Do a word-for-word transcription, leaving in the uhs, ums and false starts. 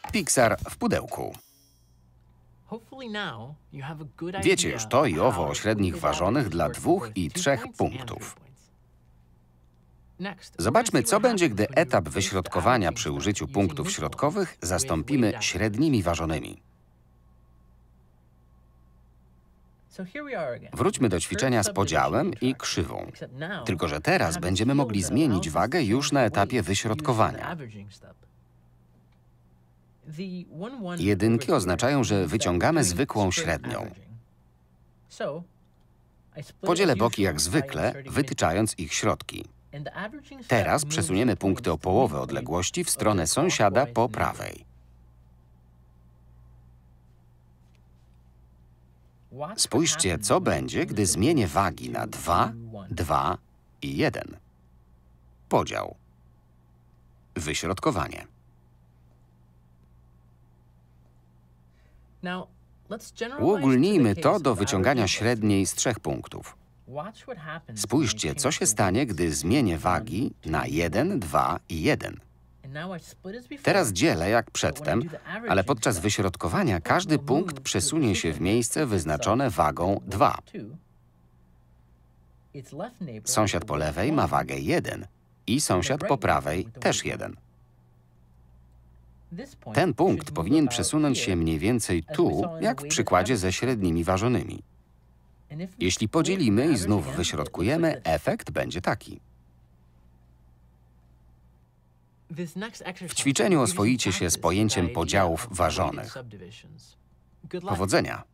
Pixar w pudełku. Wiecie już to i owo o średnich ważonych dla dwóch i trzech punktów. Zobaczmy, co będzie, gdy etap wyśrodkowania przy użyciu punktów środkowych zastąpimy średnimi ważonymi. Wróćmy do ćwiczenia z podziałem i krzywą. Tylko że teraz będziemy mogli zmienić wagę już na etapie wyśrodkowania. Jedynki oznaczają, że wyciągamy zwykłą średnią. Podzielę boki jak zwykle, wytyczając ich środki. Teraz przesuniemy punkty o połowę odległości w stronę sąsiada po prawej. Spójrzcie, co będzie, gdy zmienię wagi na dwa, dwa i jeden. Podział. Wyśrodkowanie. Uogólnijmy to do wyciągania średniej z trzech punktów. Spójrzcie, co się stanie, gdy zmienię wagi na jeden, dwa i jeden. Teraz dzielę jak przedtem, ale podczas wyśrodkowania każdy punkt przesunie się w miejsce wyznaczone wagą dwa. Sąsiad po lewej ma wagę jeden i sąsiad po prawej też jeden. Ten punkt powinien przesunąć się mniej więcej tu, jak w przykładzie ze średnimi ważonymi. Jeśli podzielimy i znów wyśrodkujemy, efekt będzie taki. W ćwiczeniu oswoicie się z pojęciem podziałów ważonych. Powodzenia!